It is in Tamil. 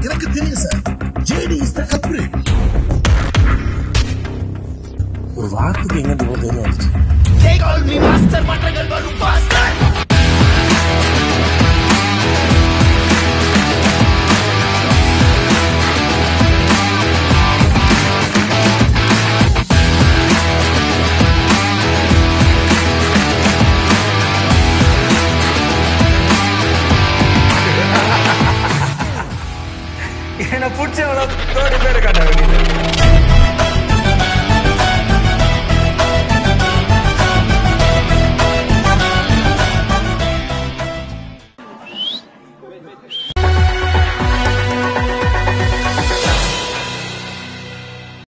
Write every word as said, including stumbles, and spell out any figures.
எனக்கு தெரியும் sir. JD is the culprit. ஒரு வார்த்தைக்கு எங்க இவ்வளவு தைரியம் வந்துச்சு? They call me master, மாற்றங்கள் வரும் fast.